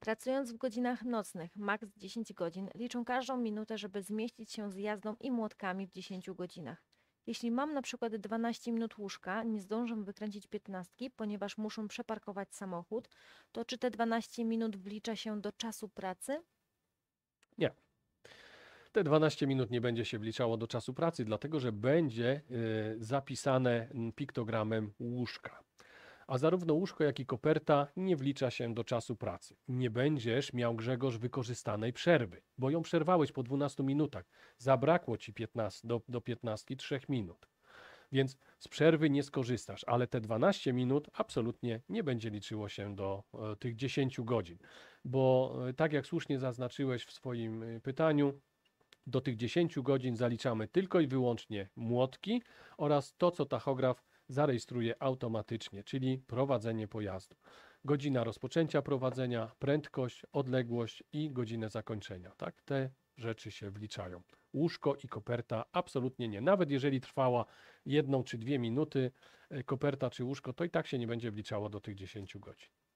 Pracując w godzinach nocnych, maks 10 godzin, liczą każdą minutę, żeby zmieścić się z jazdą i młotkami w 10 godzinach. Jeśli mam na przykład 12 minut łóżka, nie zdążę wykręcić 15, ponieważ muszę przeparkować samochód, to czy te 12 minut wlicza się do czasu pracy? Nie. Te 12 minut nie będzie się wliczało do czasu pracy, dlatego że będzie zapisane piktogramem łóżka. A zarówno łóżko, jak i koperta nie wlicza się do czasu pracy. Nie będziesz miał, Grzegorz, wykorzystanej przerwy, bo ją przerwałeś po 12 minutach. Zabrakło ci 15, do 15 3 minut. Więc z przerwy nie skorzystasz, ale te 12 minut absolutnie nie będzie liczyło się do tych 10 godzin. Bo tak jak słusznie zaznaczyłeś w swoim pytaniu, do tych 10 godzin zaliczamy tylko i wyłącznie młotki oraz to, co tachograf zarejestruje automatycznie, czyli prowadzenie pojazdu. Godzina rozpoczęcia prowadzenia, prędkość, odległość i godzinę zakończenia. Tak? Te rzeczy się wliczają. Łóżko i koperta absolutnie nie. Nawet jeżeli trwała 1 czy 2 minuty, koperta czy łóżko, to i tak się nie będzie wliczało do tych 10 godzin.